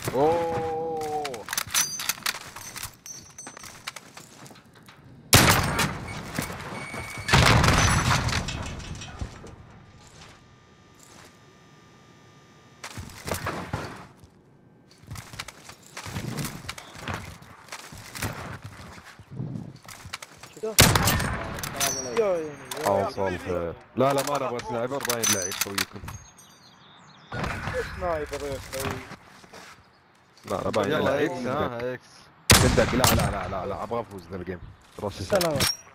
اوه يا يا عيني يا حصل خير. لا لا ما نبغى سنايبر، باين لعيب خويكم. سنايبر يا اخوي. لا لا باين يلا لعيب اكس، صندق. ها اكس. صندق. لا لا لا لا لا ابغى افوز ذا الجيم. روسي سلامة.